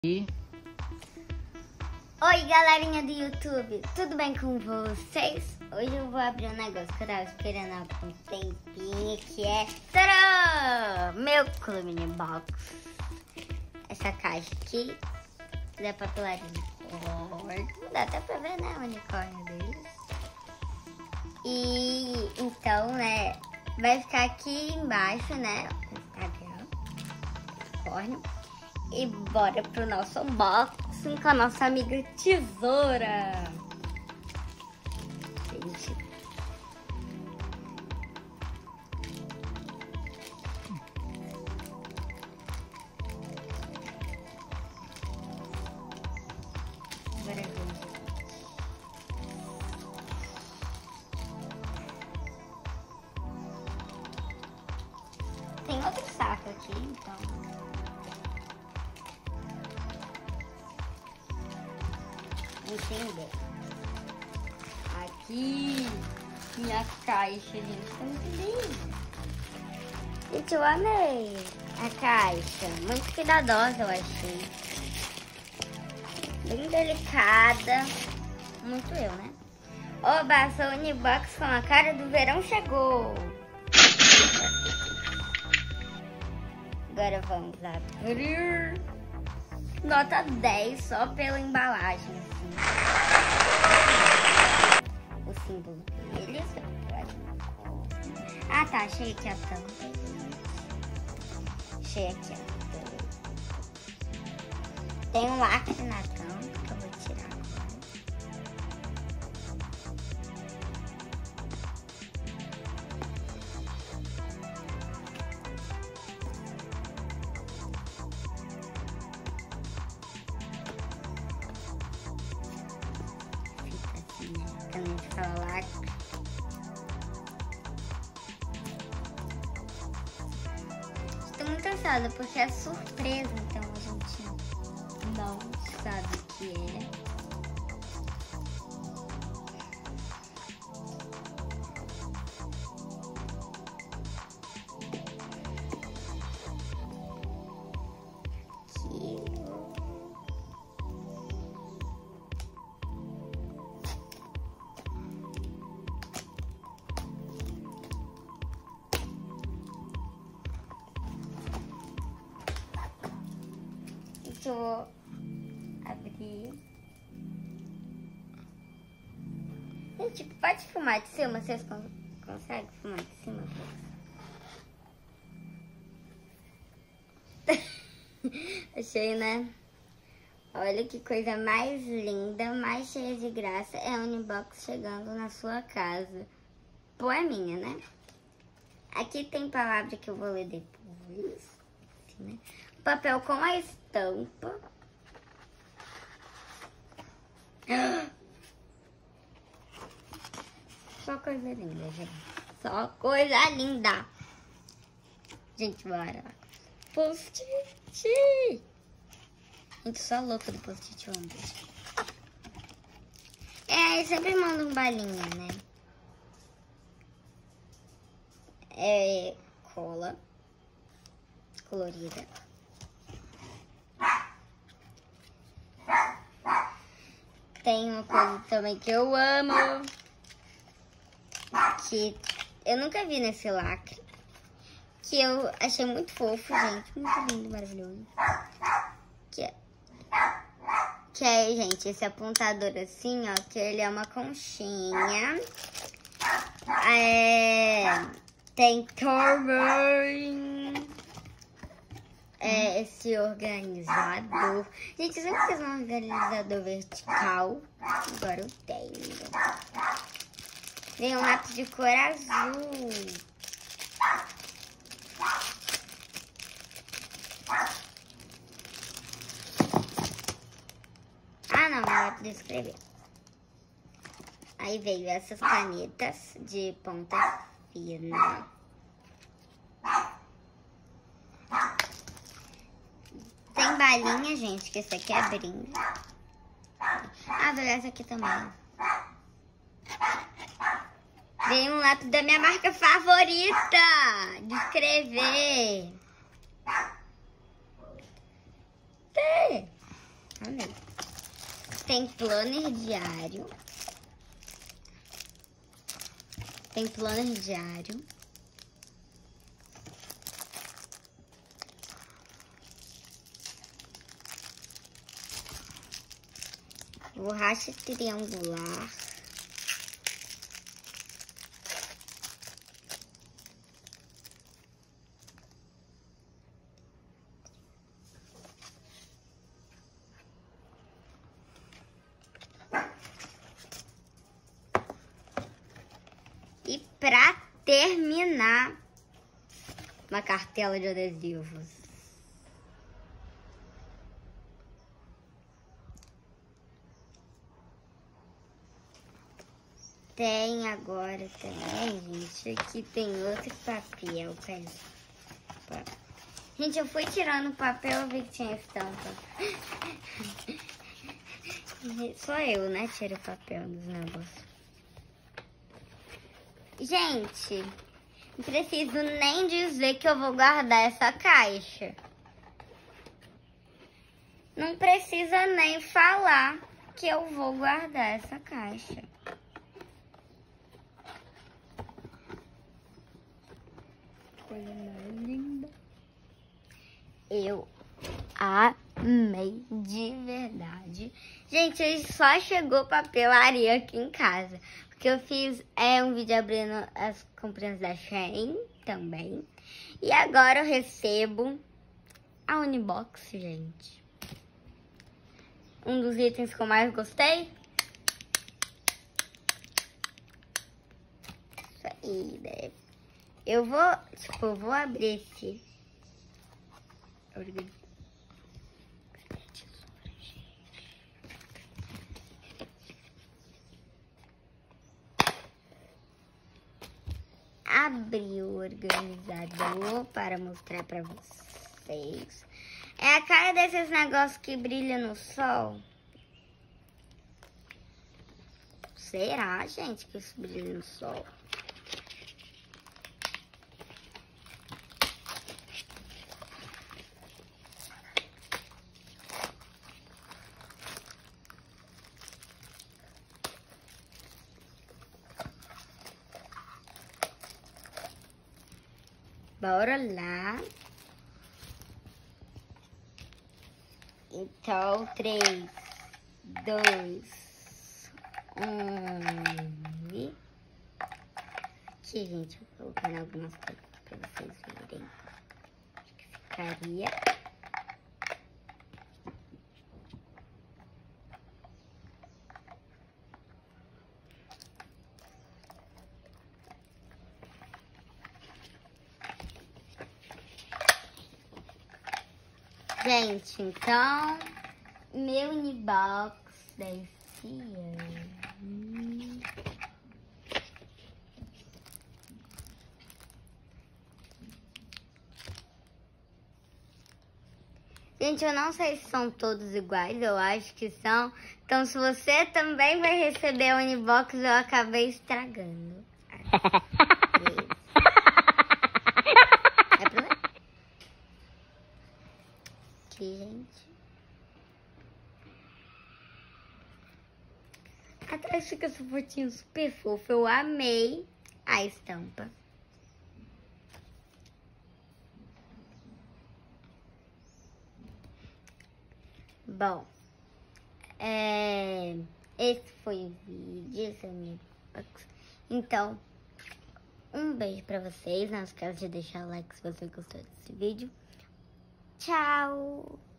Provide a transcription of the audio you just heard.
Oi, galerinha do YouTube, tudo bem com vocês? Hoje eu vou abrir um negócio que eu tava esperando há um tempinho, que é tcharam! Meu Clube Box. Essa caixa aqui da papelaria unicórnio, dá até pra ver, né, o unicórnio deles. E então, né, vai ficar aqui embaixo, né, o Instagram, unicórnio. E bora pro nosso unboxing com a nossa amiga Tesoura. Gente. Bora ver. Tem outro saco aqui, então. Entender. aqui minha caixa, gente, tá muito linda. Gente, eu amei a caixa. Muito cuidadosa, eu achei. Bem delicada. Muito eu, né? Oba, essa Unibox com a cara do verão chegou. Agora vamos abrir. Nota 10 só pela embalagem, assim. O símbolo deles. Ah, tá. Achei aqui a tampa. Achei aqui a tampa. Tem um lacre na tampa que eu vou tirar agora. Também fica o lacre. Estou muito ansiosa porque é surpresa, então a gente não sabe o que é. Deixa eu abrir. Gente, pode filmar de cima? Vocês conseguem filmar de cima? Achei, né? Olha que coisa mais linda, mais cheia de graça. É a Unibox chegando na sua casa. Pô, é minha, né? Aqui tem palavra que eu vou ler depois. Assim, né? Papel com a estampa. Só coisa linda, gente. Só coisa linda. Gente, bora. Post-it. Gente, só louca do post-it ontem. Eu sempre mando um balinha, né? É cola colorida. Tem uma coisa também que eu amo, que eu nunca vi nesse lacre, que eu achei muito fofo, gente, muito lindo, maravilhoso. Que é, gente, esse apontador assim, ó, que ele é uma conchinha. Tem esse organizador. Gente, eu sempre quis um organizador vertical. Agora eu tenho. Tem um lápis de cor azul. Ah, não, lápis de escrever. Aí veio essas canetas de ponta fina. Tem balinha, gente, que esse aqui é brinde. Ah, veio essa aqui também. Veio um lápis da minha marca favorita de escrever. Amei. Tem planner diário. Tem planner diário. Borracha triangular. E pra terminar, uma cartela de adesivos. Tem agora também, gente, aqui tem outro papel, pera. Gente, eu fui tirando o papel e vi que tinha estampa. Só eu, né, tiro o papel dos negócios. Gente, não preciso nem dizer que eu vou guardar essa caixa. Não precisa nem falar que eu vou guardar essa caixa. Coisa mais linda. Eu amei de verdade. Gente, só chegou papelaria aqui em casa. Porque eu fiz um vídeo abrindo as comprinhas da Shein também. E agora eu recebo a Unibox, gente. Um dos itens que eu mais gostei. Isso aí, né? Eu vou abrir esse. Abri o organizador para mostrar para vocês. É a cara desses negócios que brilham no sol. Será, gente, que isso brilha no sol? Bora lá. Então, 3, 2, 1. E aqui, gente, vou colocando algumas coisas para vocês verem. Acho que ficaria. Gente, então, meu Unibox desse ano. Gente, eu não sei se são todos iguais, eu acho que são. Então, se você também vai receber o Unibox, eu acabei estragando. Aqui, gente. Atrás fica esse fotinho super fofo. Eu amei a estampa. Bom, esse foi o vídeo, esse é o Unibox. Então, um beijo pra vocês. Não esqueça de deixar o like se você gostou desse vídeo. Tchau!